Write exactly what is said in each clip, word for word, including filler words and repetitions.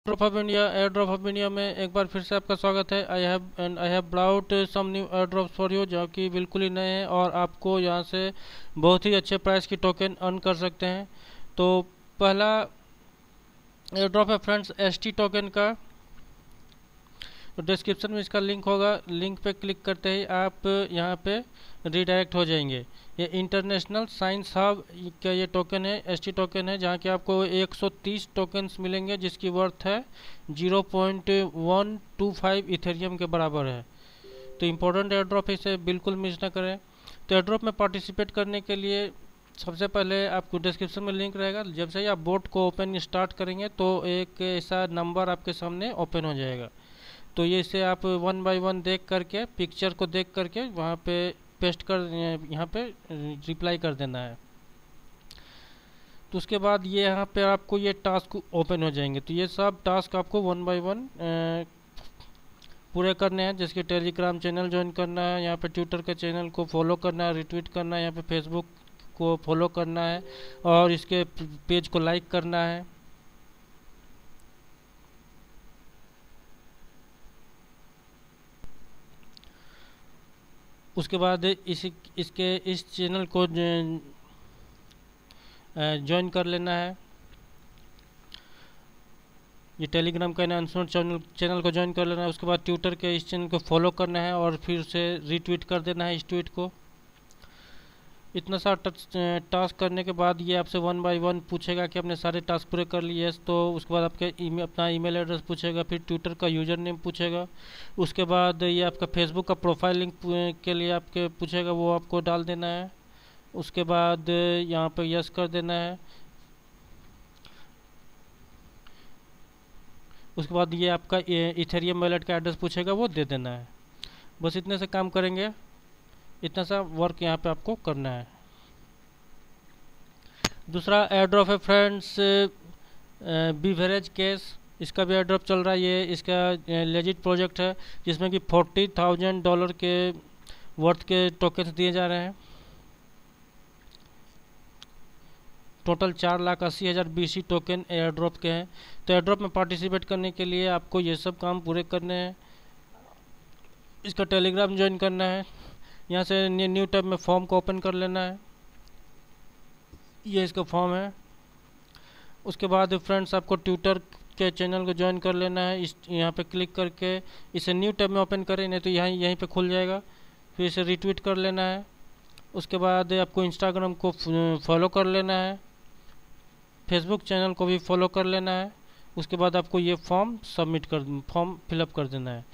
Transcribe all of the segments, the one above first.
Drop of India air drop of India में एक बार फिर से आपका स्वागत है। I have and I have brought some new air drops for you, जो कि बिल्कुल ही नए हैं और आपको यहाँ से बहुत ही अच्छे प्राइस की टोकन अर्न कर सकते हैं। तो पहला एयर ड्रॉप है फ्रेंड्स एस टी टोकन का। तो डिस्क्रिप्शन में इसका लिंक होगा, लिंक पे क्लिक करते ही आप यहाँ पे रिडायरेक्ट हो जाएंगे। ये इंटरनेशनल साइंस हब का ये टोकन है, एसटी टोकन है, जहाँ के आपको एक सौ तीस टोकन्स मिलेंगे जिसकी वर्थ है zero point one two five Ethereum के बराबर है। तो इम्पोर्टेंट एयर ड्रॉप है, इसे बिल्कुल मिस ना करें। तो एयर ड्रॉप में पार्टिसिपेट करने के लिए सबसे पहले आपको डिस्क्रिप्शन में लिंक रहेगा। जब से ही आप बोट को ओपन स्टार्ट करेंगे तो एक ऐसा नंबर आपके सामने ओपन हो जाएगा। तो ये इसे आप वन बाय वन देख करके, पिक्चर को देख करके वहाँ पे पेस्ट कर, यहाँ पे रिप्लाई कर देना है। तो उसके बाद ये यहाँ पे आपको ये टास्क ओपन हो जाएंगे। तो ये सब टास्क आपको वन बाय वन पूरे करने हैं, जैसे कि टेलीग्राम चैनल ज्वाइन करना है, यहाँ पे ट्विटर के चैनल को फॉलो करना है, रिट्वीट करना है, यहाँ पे फेसबुक को फॉलो करना है और इसके पेज को लाइक करना है। उसके बाद इस इसके इस चैनल को ज्वाइन कर लेना है। ये टेलीग्राम का अनाउंसमेंट चैनल चैनल को ज्वाइन कर लेना है। उसके बाद ट्विटर के इस चैनल को फॉलो करना है और फिर से रीट्वीट कर देना है इस ट्वीट को। इतना सारा टास्क करने के बाद ये आपसे वन बाय वन पूछेगा कि आपने सारे टास्क पूरे कर लिए। तो उसके बाद आपके ईमेल, अपना ईमेल एड्रेस पूछेगा, फिर ट्विटर का यूज़र नेम पूछेगा। उसके बाद ये आपका फेसबुक का प्रोफाइल लिंक के लिए आपके पूछेगा, वो आपको डाल देना है। उसके बाद यहाँ पर यस कर देना है। उसके बाद ये आपका इथेरियम वॉलेट का एड्रेस पूछेगा, वो दे देना है। बस इतने से काम करेंगे, इतना सा वर्क यहाँ पे आपको करना है। दूसरा एयर ड्रॉप है फ्रेंड्स बीवरेज केस। इसका भी एयर ड्रॉप चल रहा है। ये इसका लेजिट प्रोजेक्ट है जिसमें कि फोर्टी थाउजेंड डॉलर के वर्थ के टोकन्स दिए जा रहे हैं। टोटल चार लाख अस्सी हज़ार B C token air drop के हैं। तो एयर ड्रॉप में पार्टिसिपेट करने के लिए आपको ये सब काम पूरे करने हैं। इसका टेलीग्राम ज्वाइन करना है। यहाँ से न्यू टैब में फॉर्म को ओपन कर लेना है। ये इसका फॉर्म है। उसके बाद फ्रेंड्स आपको ट्विटर के चैनल को ज्वाइन कर लेना है। इस यहाँ पे क्लिक करके इसे न्यू टैब में ओपन करें, नहीं तो यहाँ यहीं पे खुल जाएगा। फिर इसे रिट्वीट कर लेना है। उसके बाद आपको इंस्टाग्राम को फॉलो कर लेना है, फेसबुक चैनल को भी फॉलो कर लेना है। उसके बाद आपको ये फॉर्म सबमिट कर फॉर्म फिलअप कर देना है।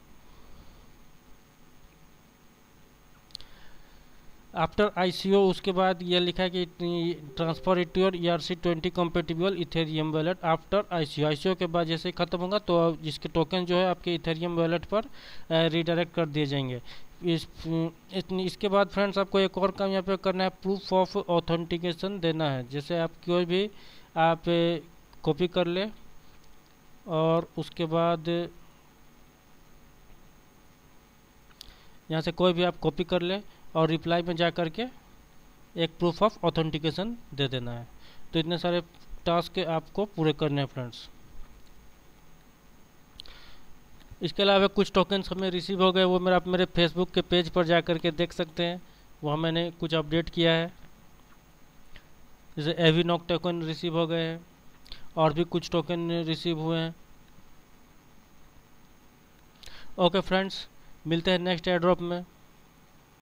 आफ्टर आईसीओ उसके बाद ये लिखा है कि transfer it your E R C twenty compatible Ethereum wallet after ICO. ICO के बाद जैसे ही खत्म होगा तो जिसके टोकन जो है आपके इथेरियम वॉलेट पर रिडायरेक्ट कर दिए जाएंगे। इस, इसके बाद फ्रेंड्स आपको एक और काम यहाँ पे करना है, प्रूफ ऑफ ऑथेंटिकेशन देना है। जैसे आप कोई भी आप कॉपी कर ले और उसके बाद यहाँ से कोई भी आप कॉपी कर ले और रिप्लाई में जा कर के एक प्रूफ ऑफ ऑथेंटिकेशन दे देना है। तो इतने सारे टास्क आपको पूरे करने हैं फ्रेंड्स। इसके अलावा कुछ टोकन्स हमें रिसीव हो गए, वो मेरा आप मेरे फेसबुक के पेज पर जा कर के देख सकते हैं। वहाँ मैंने कुछ अपडेट किया है। जैसे एवीनॉक टोकन रिसीव हो गए हैं और भी कुछ टोकन रिसीव हुए हैं। ओके फ्रेंड्स, मिलते हैं नेक्स्ट एयर ड्रॉप में।